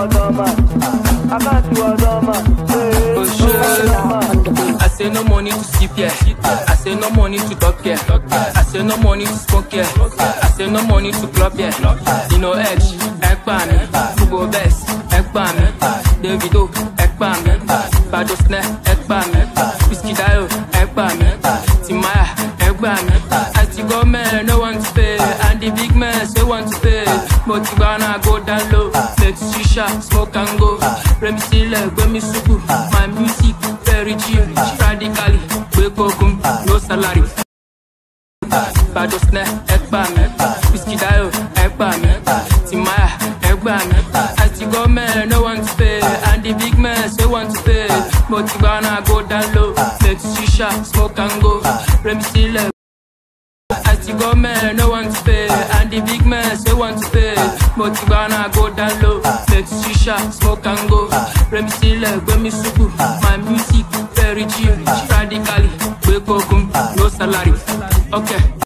I say no money to sleep here. I say no money to talk here. I say no money to smoke here. I say no money to club here. You know edge, ekpa me. Fugo best, ekpa me. Davido, ekpa me. Bado snare, ekpa me. Whiskey Dio, ekpa me. Timaya, ekpa me. As you go man, no one to pay. And the big man say want to pay. But you gonna go down low. Let's shisha, smoke and go. Remy Sile, Remy Suku. My music very chill, radically. Wake up, no salary. Bado snare, ekpa me. Whiskey Dio, ekpa me. Timaya, ekpa me. As you go man, no one to pay. And the big man say want to pay. But you gonna go down low. Let's shisha, smoke and go. Remy Sile. As you go man, no one to pay. And the big man say want to pay. But you gonna go down low. Let's shisha, smoke and go. Remy Sile, Remy Suku. My music very chill, radically. Wake up, no salary. Okay.